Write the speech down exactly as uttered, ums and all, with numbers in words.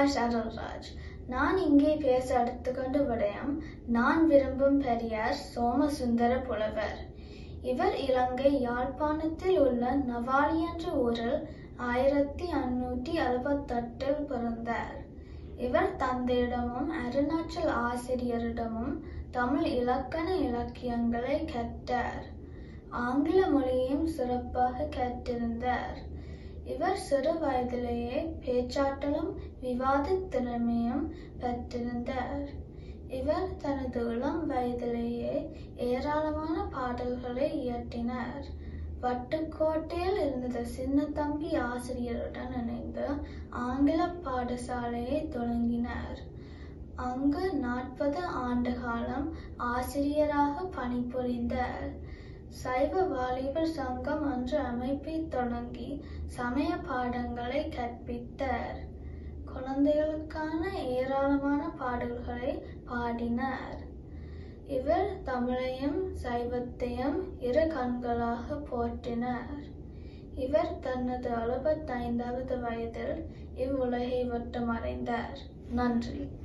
பிரகாஷ் அருள்ராஜ். நான் இங்கே பேச எடுத்துக்கொண்ட விடயம் நான் விரும்பும் பெரியார் சோமசுந்தர புலவர். இவர் இலங்கை யாழ்ப்பாணத்தில் உள்ள நவாலி என்ற ஊரில் ஆயிரத்தி அறுநூற்றி அறுபத்தெட்டில் பிறந்தார். இவர் தந்தையிடமும் அருணாச்சல் ஆசிரியரிடமும் தமிழ் இலக்கண இலக்கியங்களை கற்றார். ஆங்கில மொழியையும் சிறப்பாக கற்றிருந்தார். இவர் சிறு வயதிலேயே பேச்சாற்றலும் விவாத திறமையும் பெற்றிருந்தார். இவர் தனது இளம் வயதிலேயே ஏராளமான பாடல்களை இயற்றினார். வட்டுக்கோட்டையில் இருந்த சின்னத்தம்பி ஆசிரியருடன் இணைந்து ஆங்கில பாடசாலையை தொடங்கினார். அங்கு நாற்பது ஆண்டு காலம் ஆசிரியராக பணிபுரிந்தார். சைவ வாலிபர் சங்கம் என்ற அமைப்பை தொடங்கி சமய பாடங்களை கற்பித்தார். குழந்தைகளுக்கான ஏராளமான பாடல்களை பாடினார். இவர் தமிழையும் சைவத்தையும் இரு கண்களாக போற்றினார். இவர் தனது அறுபத்தைந்தாவது வயதில் இவ்வுலகை விட்டு மறைந்தார். நன்றி.